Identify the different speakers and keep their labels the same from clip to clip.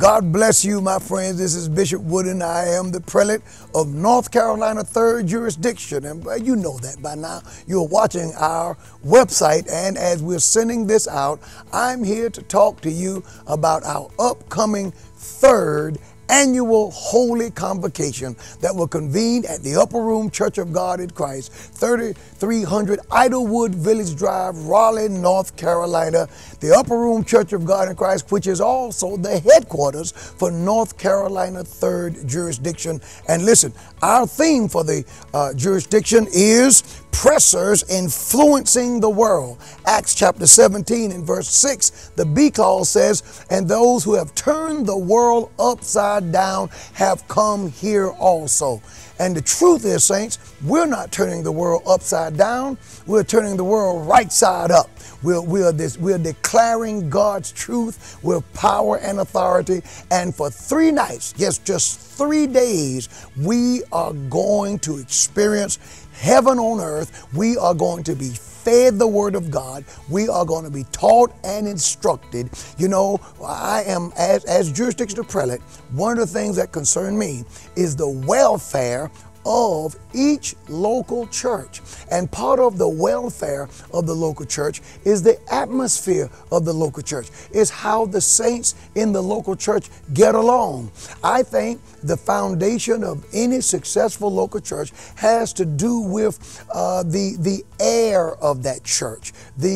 Speaker 1: God bless you, my friends. This is Bishop Wooden. I am the prelate of North Carolina 3rd Jurisdiction. And you know that by now. You're watching our website. And as we're sending this out, I'm here to talk to you about our upcoming 3rd annual Holy Convocation that will convene at the Upper Room Church of God in Christ, 3300 Idlewood Village Drive, Raleigh, North Carolina. The Upper Room Church of God in Christ, which is also the headquarters for North Carolina 3rd Jurisdiction. And listen, our theme for the jurisdiction is pressers influencing the world. Acts chapter 17 and verse 6, the B clause says, and those who have turned the world upside down have come here also. And the truth is, saints, we're not turning the world upside down. We're turning the world right side up. We're declaring God's truth with power and authority. And for 3 nights, yes, just 3 days, we are going to experience heaven on earth. We are going to be fed the word of God. We are going to be taught and instructed. You know, I am, as jurisdictional prelate, one of the things that concern me is the welfare of each local church. And part of the welfare of the local church is the atmosphere of the local church, is how the saints in the local church get along. I think the foundation of any successful local church has to do with the air of that church,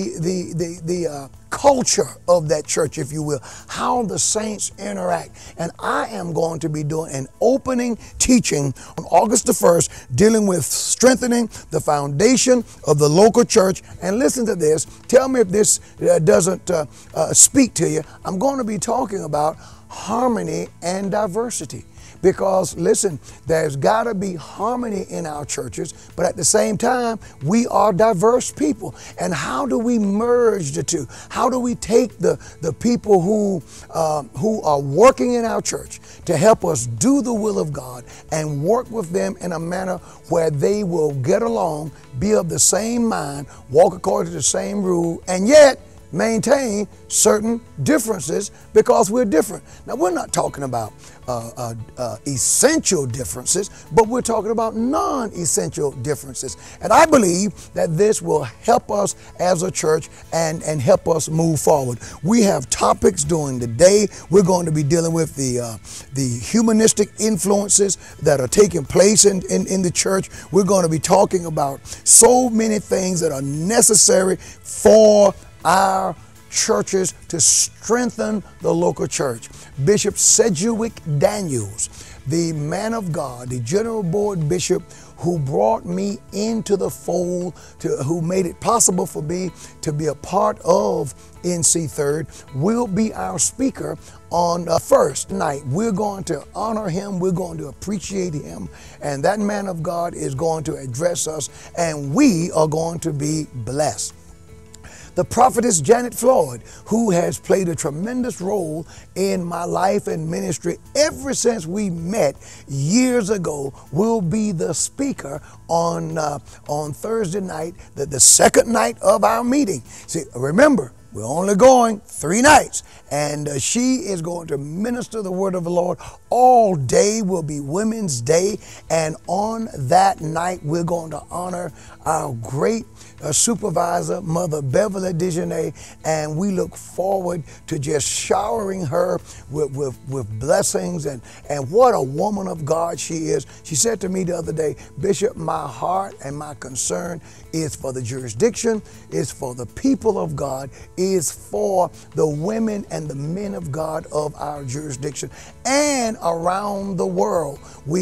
Speaker 1: the culture of that church, if you will, how the saints interact. And I am going to be doing an opening teaching on August the 1st, dealing with strengthening the foundation of the local church. And listen to this. Tell me if this doesn't speak to you. I'm going to be talking about harmony and diversity. Because, listen, there's got to be harmony in our churches, but at the same time, we are diverse people. And how do we merge the two? How do we take the people who are working in our church to help us do the will of God and work with them in a manner where they will get along, be of the same mind, walk according to the same rule, and yet maintain certain differences because we're different. Now, we're not talking about essential differences, but we're talking about non-essential differences. And I believe that this will help us as a church and help us move forward. We have topics during the day. We're going to be dealing with the humanistic influences that are taking place in the church. We're going to be talking about so many things that are necessary for our churches to strengthen the local church. Bishop Sedgwick Daniels, the man of God, the general board bishop who brought me into the fold, who made it possible for me to be a part of NC 3rd, will be our speaker on the first night. We're going to honor him. We're going to appreciate him. And that man of God is going to address us, and we are going to be blessed. The prophetess Janet Floyd, who has played a tremendous role in my life and ministry ever since we met years ago, will be the speaker on Thursday night, the second night of our meeting. See, remember, we're only going 3 nights, and she is going to minister the word of the Lord. All day will be Women's Day, and on that night, we're going to honor our great supervisor, Mother Beverly Dejanay, and we look forward to just showering her with blessings, and what a woman of God she is. She said to me the other day, Bishop, my heart and my concern is for the jurisdiction, is for the people of God, is for the women and the men of God of our jurisdiction and around the world.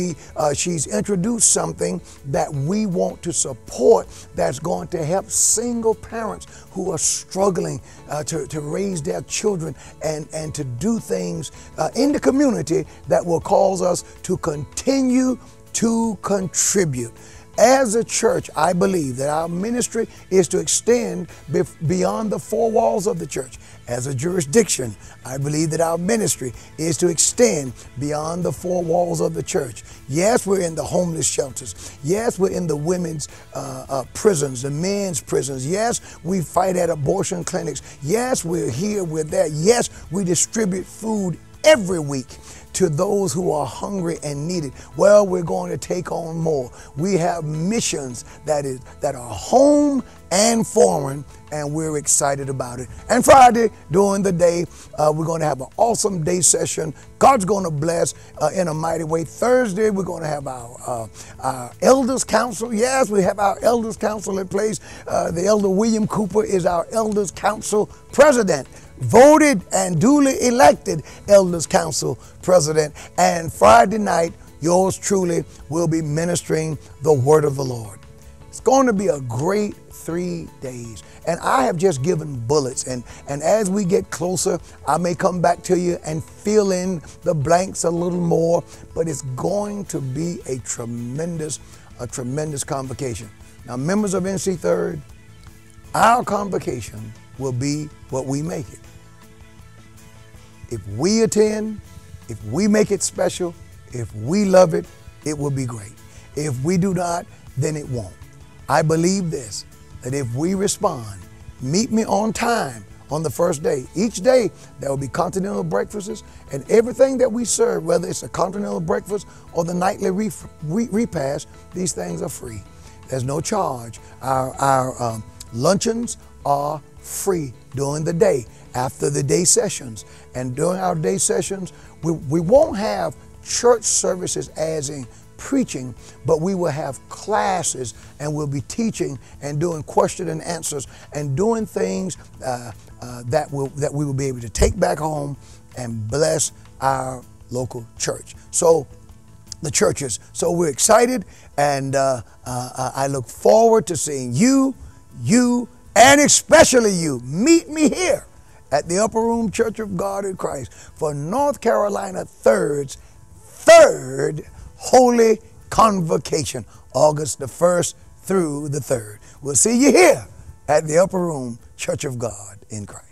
Speaker 1: She's introduced something that we want to support that's going to help single parents who are struggling to raise their children and to do things in the community that will cause us to continue to contribute. As a church, I believe that our ministry is to extend beyond the 4 walls of the church. As a jurisdiction, I believe that our ministry is to extend beyond the 4 walls of the church. Yes, we're in the homeless shelters. Yes, we're in the women's prisons, the men's prisons. Yes, we fight at abortion clinics. Yes, we're here, we're there. Yes, we distribute food every week to those who are hungry and needed. Well, we're going to take on more. We have missions that are home and foreign, and we're excited about it. And Friday, during the day, we're going to have an awesome day session. God's going to bless in a mighty way. Thursday, we're going to have our Elders Council. Yes, we have our Elders Council in place. The Elder William Cooper is our Elders Council President, voted and duly elected Elders Council President. And Friday night, yours truly will be ministering the word of the Lord. It's going to be a great 3 days. And I have just given bullets. And as we get closer, I may come back to you and fill in the blanks a little more. But it's going to be a tremendous convocation. Now, members of NC Third, our convocation will be what we make it. If we attend, if we make it special, if we love it, it will be great. If we do not, then it won't. I believe this, that if we respond, meet me on time on the first day. Each day, there will be continental breakfasts, and everything that we serve, whether it's a continental breakfast or the nightly repast, these things are free. There's no charge. Our luncheons are free during the day, after the day sessions. And during our day sessions, we won't have church services as in preaching, but we will have classes, and we'll be teaching and doing question and answers and doing things that we will be able to take back home and bless our local church. So the churches. So we're excited, and I look forward to seeing you, and especially you. Meet me here at the Upper Room Church of God in Christ for North Carolina Third's third Holy Convocation, August the 1st through the 3rd. We'll see you here at the Upper Room Church of God in Christ.